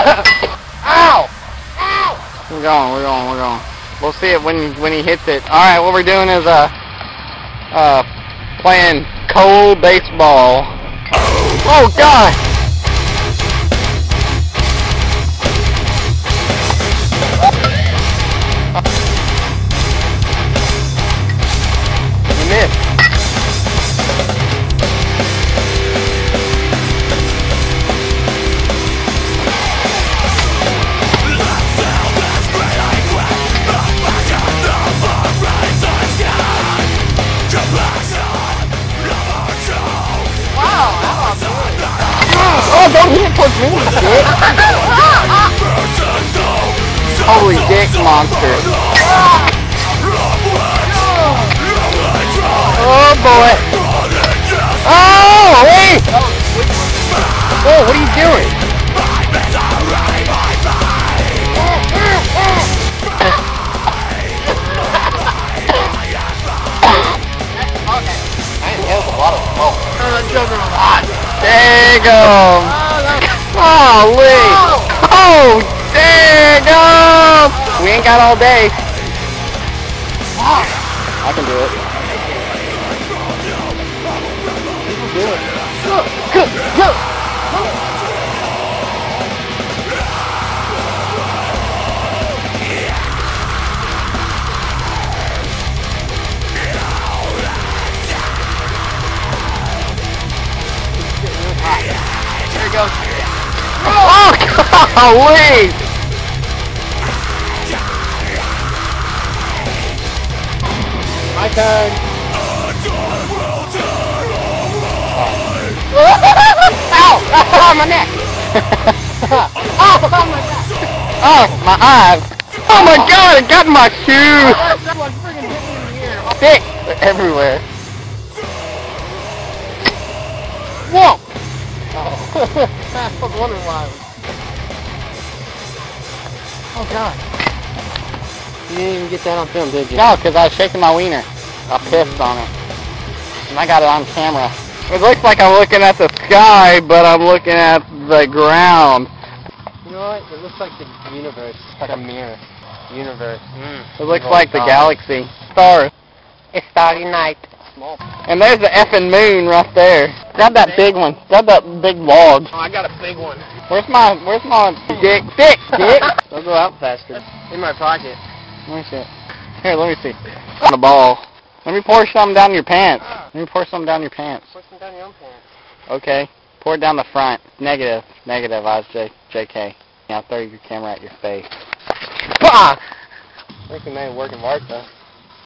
Ow! Ow! We're going. We'll see it when he hits it. Alright, what we're doing is playing cold baseball. Oh God! You missed. Oh, don't hit it towards me, dick! Holy dick monster! Oh boy! Oh, wait! Oh, what are you doing? That was a lot of smoke. Daggum! Holy! Oh, daggum! We ain't got all day. I can do it. You can do it. Go! There he goes. Oh, golly! My turn. Ow! Ow, my neck! Oh, my neck! Oh, my eyes! Oh my God! It got in my shoe! Sticks everywhere. Whoa! I was wondering why. Oh God! You didn't even get that on film, did you? No, because I was shaking my wiener. I pissed on it, and I got it on camera. It looks like I'm looking at the sky, but I'm looking at the ground. You know what? It looks like the universe. It's like a mirror. Universe. It looks like the galaxy. Stars. It's starry night. And there's the effing moon right there. Grab that big one. Grab that big log. Oh, I got a big one. Where's my dick? Dick! Don't go out faster. In my pocket. Let me see it. Here, let me see. On the ball. Let me pour some down your pants. Let me pour some down your pants. Pour some down your own pants. Okay. Pour it down the front. Negative. Negative, I was JK. I'll throw your camera at your face. Ah! I think the man working hard though.